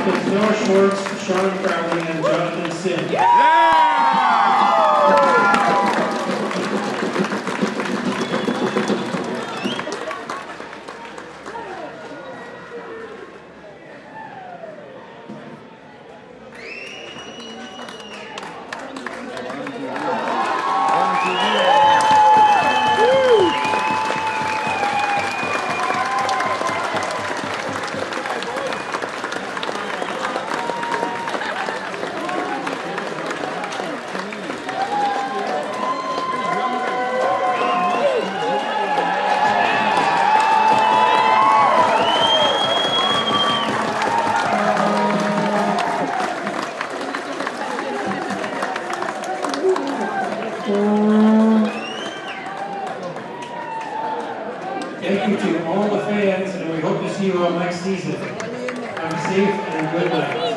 captains Noah Schwartz, Sean Crowley, and Jonathan Sim. Thank you to all the fans, and we hope to see you all next season. Have a safe and good night.